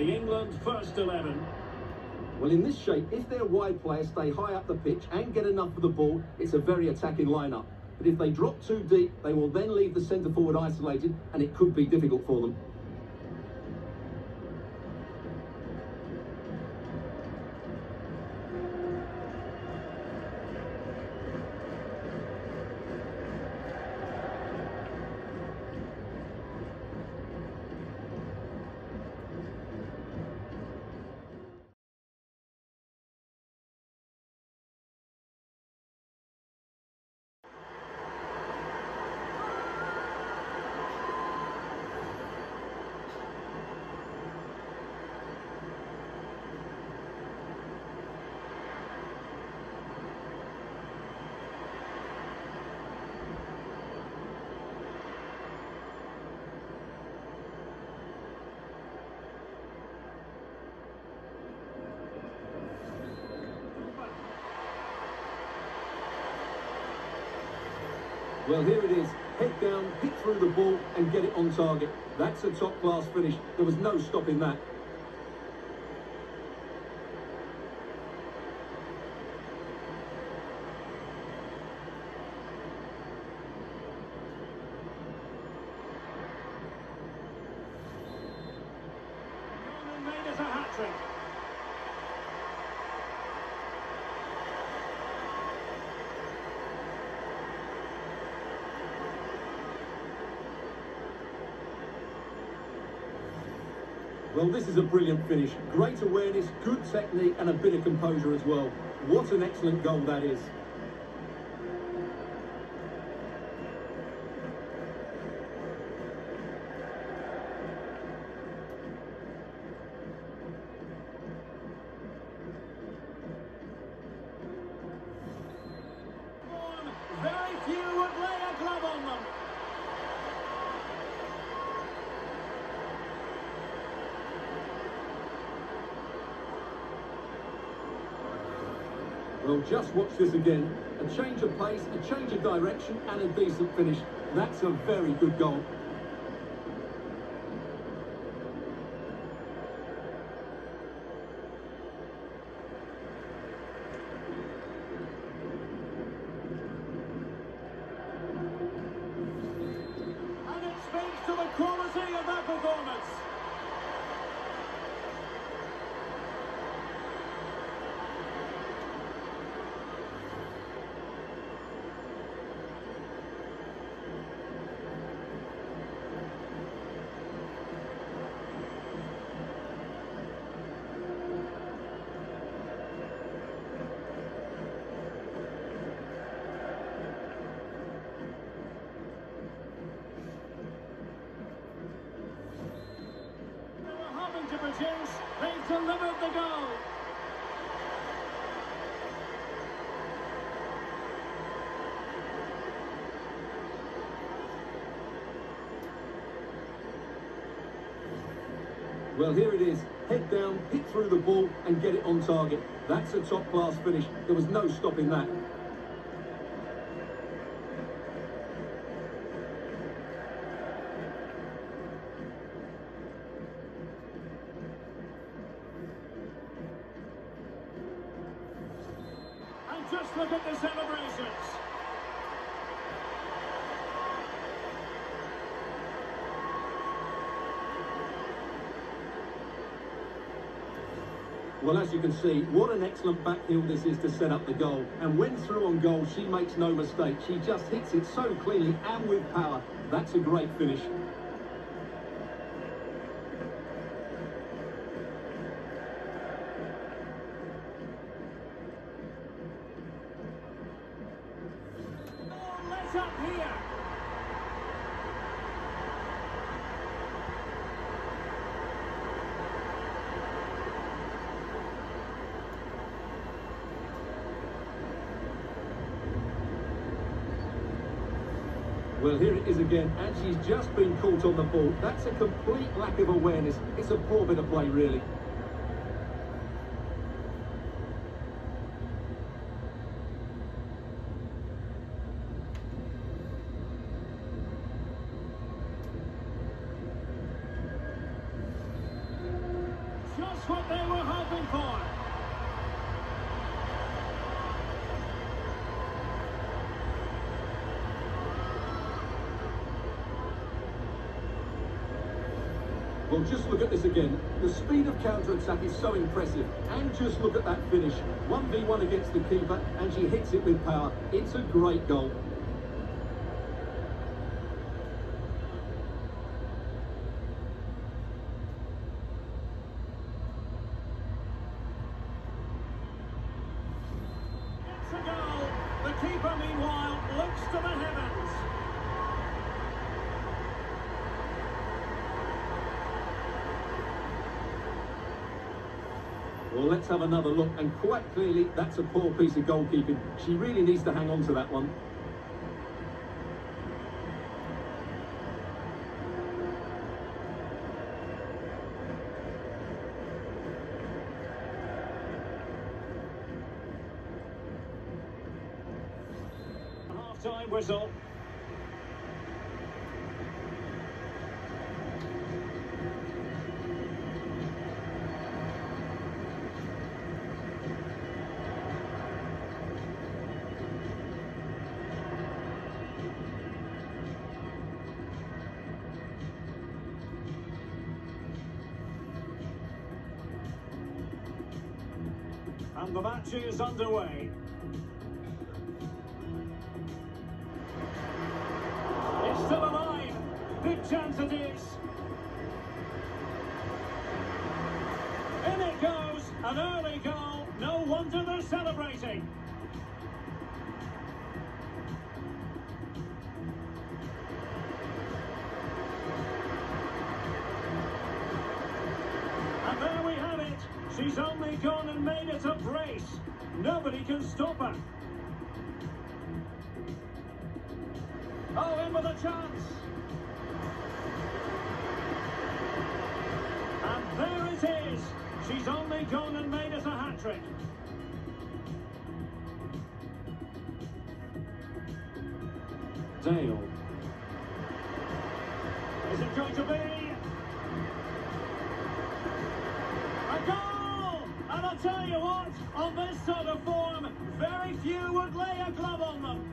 The England first 11. Well, in this shape, if their wide players stay high up the pitch and get enough of the ball, it's a very attacking lineup. But if they drop too deep, they will then leave the centre forward isolated, and it could be difficult for them. Well, here it is. Head down, hit through the ball and get it on target. That's a top-class finish. There was no stopping that. Made it a hat-trick. Well, this is a brilliant finish. Great awareness, good technique and a bit of composure as well. What an excellent goal that is. Very few would lay a glove on them. Well, just watch this again. A change of pace, a change of direction and a decent finish. That's a very good goal. And it speaks to the quality of that performance. To produce, they've delivered the goal. Well, here it is. Head down, hit through the ball and get it on target. That's a top-class finish. There was no stopping that. Just look at the celebrations. Well, as you can see, what an excellent back heel this is to set up the goal. And when through on goal, she makes no mistake. She just hits it so cleanly and with power. That's a great finish. Up here. Well, here it is again, and she's just been caught on the ball. That's a complete lack of awareness. It's a poor bit of play, really. what they were hoping for. Well, just look at this again. The speed of counter-attack is so impressive. And just look at that finish. 1v1 against the keeper, and she hits it with power. It's a great goal. It's a goal. The keeper, meanwhile, looks to the heavens. Well, let's have another look, and quite clearly, that's a poor piece of goalkeeping. She really needs to hang on to that one. Half-time whistle. And the match is underway. It's still alive. Big chance it is. In it goes. An early goal. No wonder they're celebrating. And there we have it. She's only gone and made it a brace. Nobody can stop her. Oh, in with a chance. And there it is. She's only gone and made it a hat-trick. Dale. Is it going to be? A goal! And I'll tell you what, on this sort of form, very few would lay a glove on them.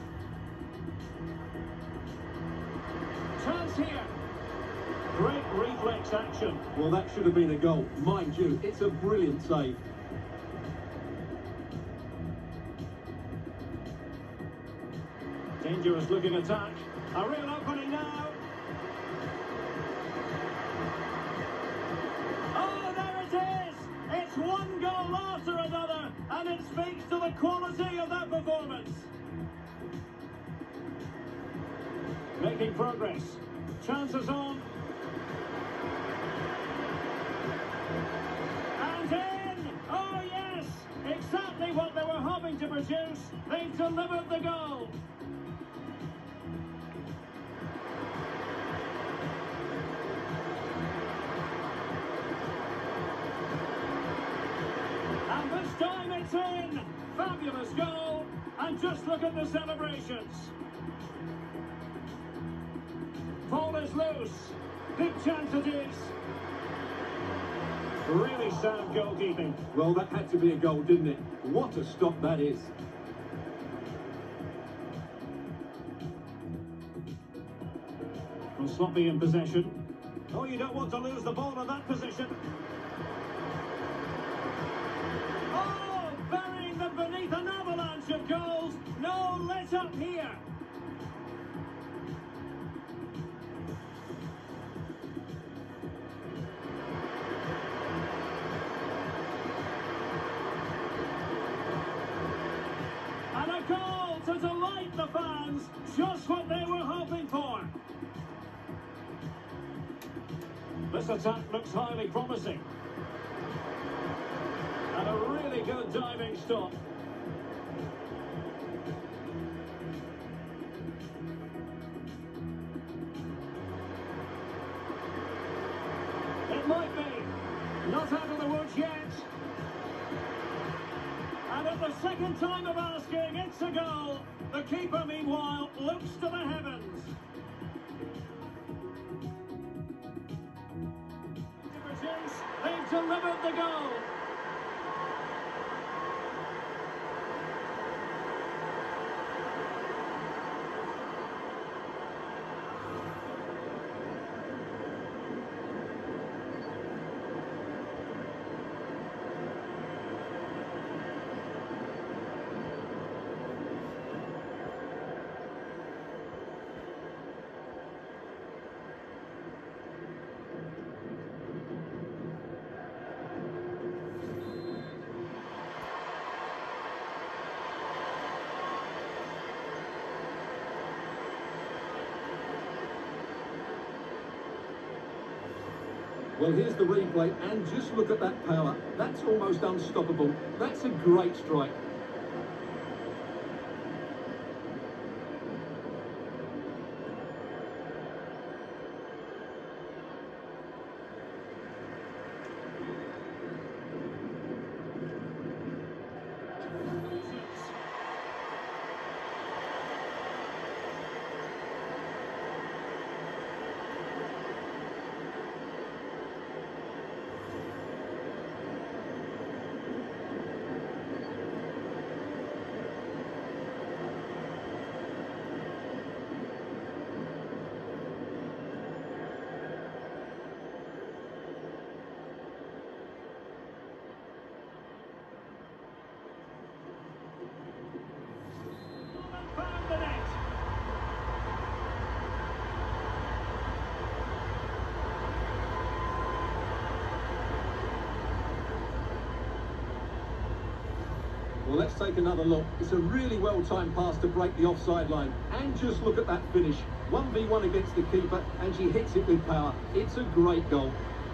Chance here. Great reflex action. Well, that should have been a goal. Mind you, it's a brilliant save. Dangerous looking attack. A real opening now. Oh, there it is! It's one goal after another, and it speaks to the quality of that performance. Making progress. Chances on. And in! Oh yes! Exactly what they were hoping to produce. They've delivered the goal. And this time it's in! Fabulous goal! And just look at the celebrations. Ball is loose. Big chance it is. Really sound goalkeeping. Well, that had to be a goal, didn't it? What a stop that is. Will Sloppy in possession. Oh, you don't want to lose the ball in that position. Oh, burying them beneath an avalanche of goals. No let up here. And a goal to delight the fans. Just what they were hoping for. This attack looks highly promising. And a really good diving stop. It might be. Not out of the woods yet. And at the second time of asking, it's a goal. The keeper, meanwhile, looks to the heavens. They've delivered the goal. Well, here's the replay, and just look at that power. That's almost unstoppable. That's a great strike. Found the net. Well, let's take another look. It's a really well-timed pass to break the offside line. And just look at that finish. 1v1 against the keeper, and she hits it with power. It's a great goal.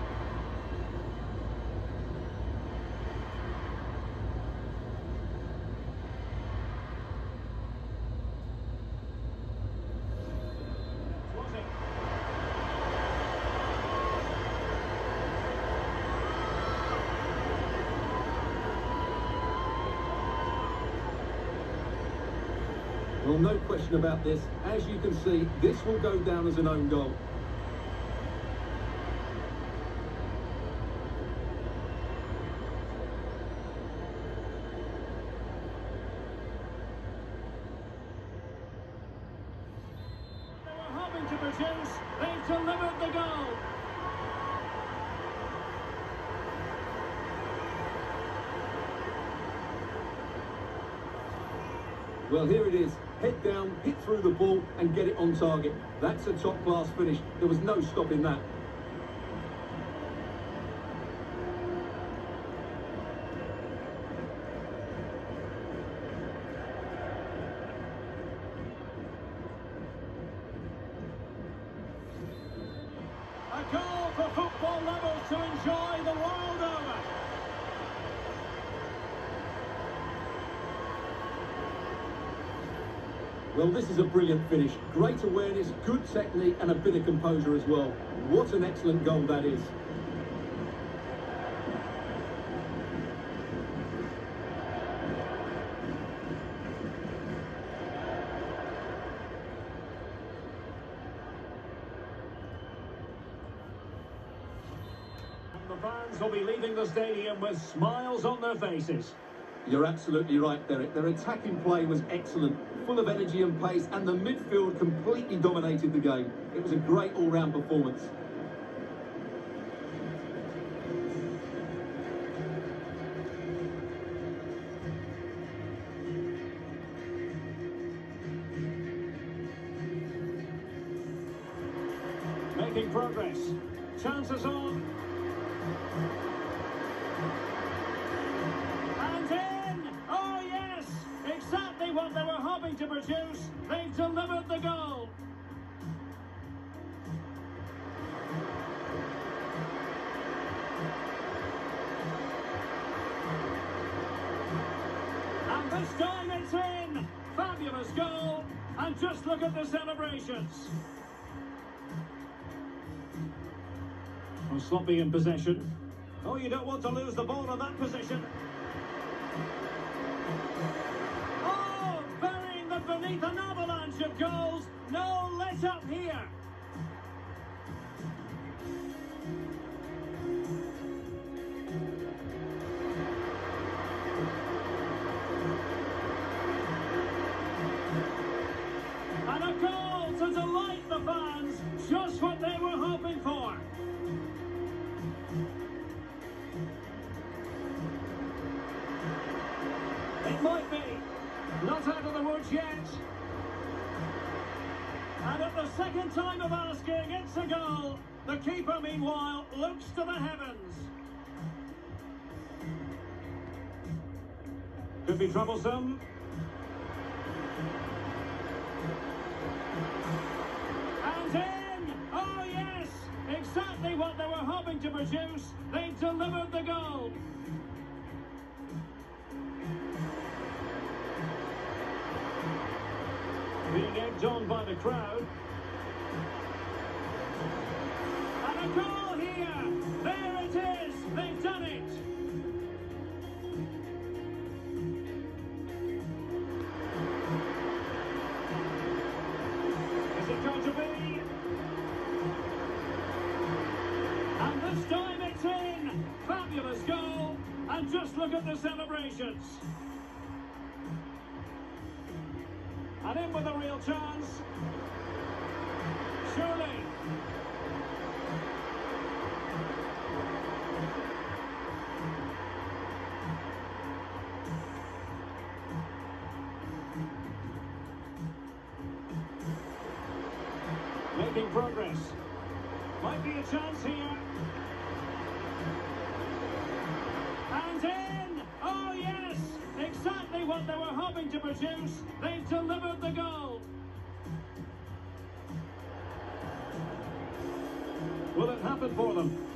Well, no question about this. As you can see, this will go down as an own goal. They were hoping to produce. They've delivered the goal. Well, here it is. Head down, hit through the ball and get it on target. That's a top-class finish. There was no stopping that. A goal for football lovers to enjoy the world over. Well, this is a brilliant finish. Great awareness, good technique and a bit of composure as well. What an excellent goal that is. And the fans will be leaving the stadium with smiles on their faces. You're absolutely right, Derek. Their attacking play was excellent, full of energy and pace, and the midfield completely dominated the game. It was a great all-round performance. Making progress. Chances on. And in! Oh yes! Exactly what they were hoping to produce. They've delivered the goal. And this time it's in! Fabulous goal! And just look at the celebrations. Sloppy in possession. Oh, you don't want to lose the ball in that position. Oh, burying them beneath an avalanche of goals. No let up here. It might be. Not out of the woods yet. And at the second time of asking, it's a goal. The keeper, meanwhile, looks to the heavens. Could be troublesome. And in! Oh, yes! Exactly what they were hoping to produce. They delivered the goal. Being egged on by the crowd. And a goal here! There it is! They've done it! Is it going to be? And this time it's in! Fabulous goal! And just look at the celebrations! And in with a real chance. Surely. Making progress. Might be a chance here. And in! Oh yes! Exactly what they were hoping to produce. They've delivered the goal. Will it happen for them?